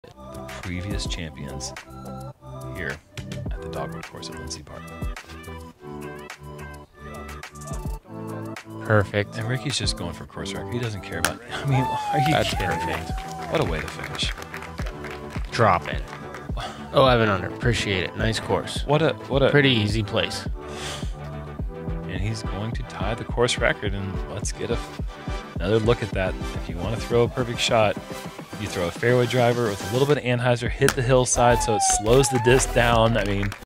the previous champions here at the dogwood course at Lindsay Park. Perfect. And Ricky's just going for course record. He doesn't care about. I mean, are you That's kidding me? perfect. What a way to finish. Drop it. 11 under. Appreciate it. Nice course. What a Pretty easy place. And he's going to tie the course record. And let's get another look at that. If you want to throw a perfect shot, you throw a fairway driver with a little bit of anhyzer, hit the hillside so it slows the disc down. I mean,